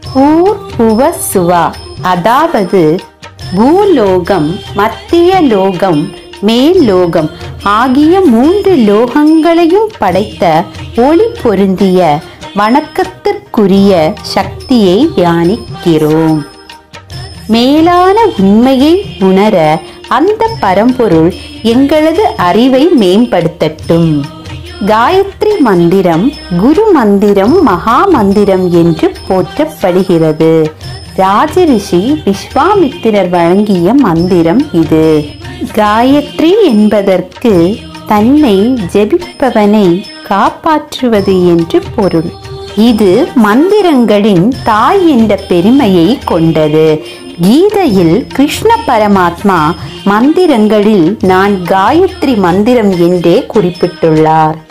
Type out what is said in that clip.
பூர்வ சுவா, அதாவது பூலோகம், மத்திய லோகம், மேல் லோகம் ஆகிய 3 லோகங்களையும் படைத்த ஒளி பொருந்திய வணக்கத்திற்குரிய சக்தியை தியானிக்கிறோம். மேலான உண்மையை உணர அந்த பரம்பொருள் எங்களது அறிவை மேம்படுத்தட்டும். காயத்ரி மந்திரம் குரு மந்திரம், மகா மந்திரம் என்று போற்றப்படுகிறது. ராஜரிஷி விஸ்வாமித்திரர் வழங்கிய மந்திரம் இது. காயத்ரி என்பதற்கு தன்னை ஜெபிப்பவனை காப்பாற்றுவது என்று பொருள். இது மந்திரங்களின் தாய் என்ற பெருமையை கொண்டது. கீதையில் கிருஷ்ண பரமாத்மா மந்திரங்களில் நான் காயத்ரி மந்திரம் என்றே குறிப்பிட்டுள்ளார்.